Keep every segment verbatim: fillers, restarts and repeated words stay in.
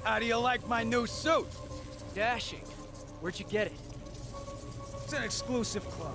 How do you like my new suit? Dashing. Where'd you get it? It's an exclusive club.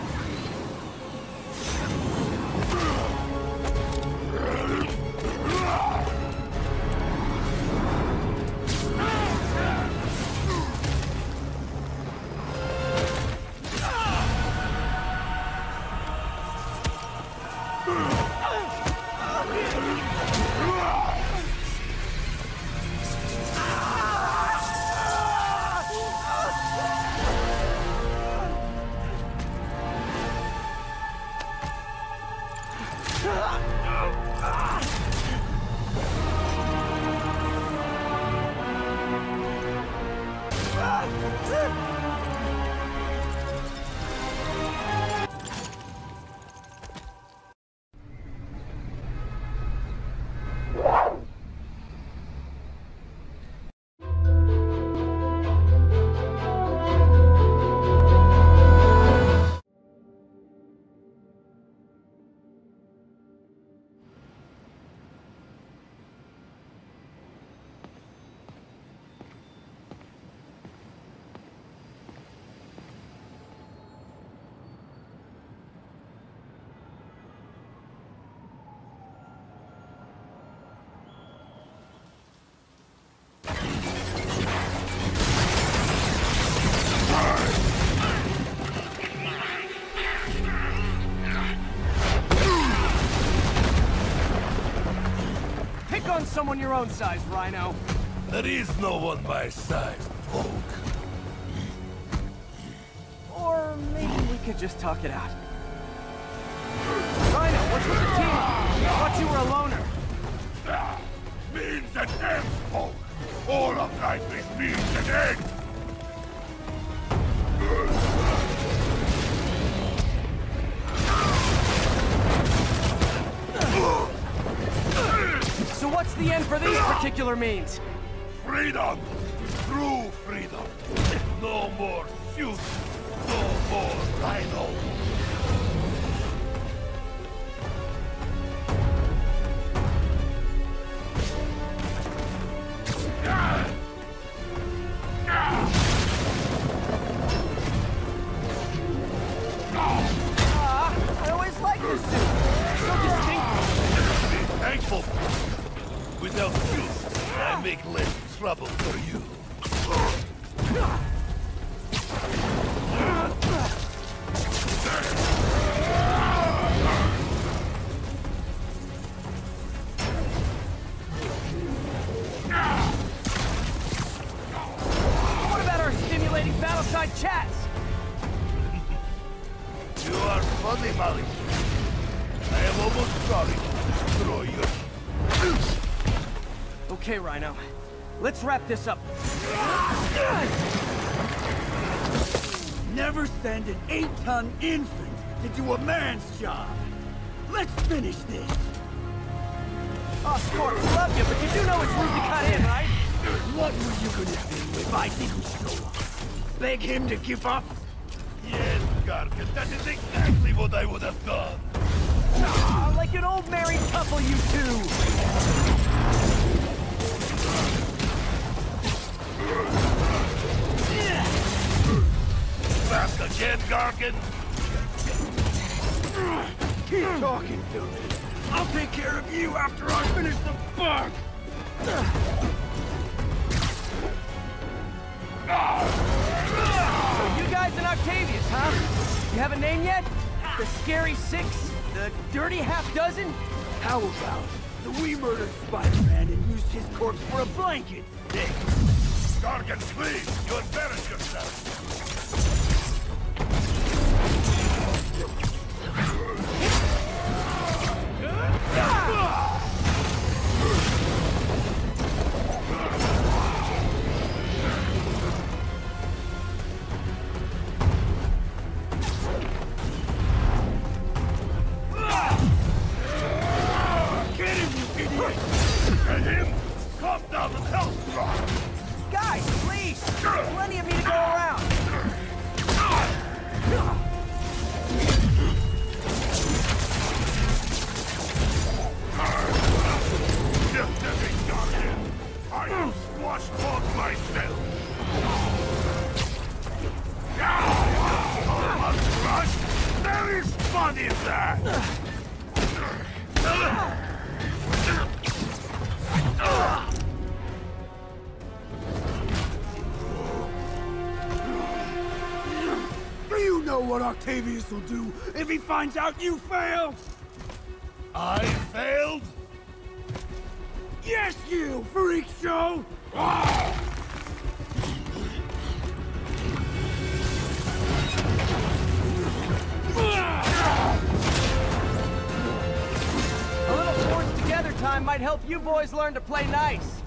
Someone your own size, Rhino. There is no one my size, Poke. Or maybe we could just talk it out. Rhino, what's with the team? I thought you were a loner. Ah, means and ends, Poke. All of life is means and ends. So what's the end for these particular means? Freedom! True freedom! No more suit! No more Rhino! Ah, I always liked this suit. So distinct. Be thankful. Without you, I make less trouble for you. What about our stimulating battleside chats? You are funny, Molly. I am almost sorry to destroy you. Okay, Rhino. Let's wrap this up. Never send an eight-ton infant to do a man's job. Let's finish this. Oh, Scorp, love you, but you do know it's rude to cut in, right? What were you gonna do if I didn't show up? Beg him to give up? Yes, Garfield, that is exactly what I would have done. Ah, like an old married couple, you two. Back again, Gargan? Keep talking to me. I'll take care of you after I finish the bug. So you guys in Octavius, huh? You have a name yet? The Scary Six? The Dirty Half Dozen? How about the we murdered Spider-Man and used his corpse for a blanket? Dick. Gargan, please, you embarrass yourself. Plenty of me to go around. is that? Do you know what Octavius will do if he finds out you failed? I failed? Yes, you freak show! A little forged together time might help you boys learn to play nice.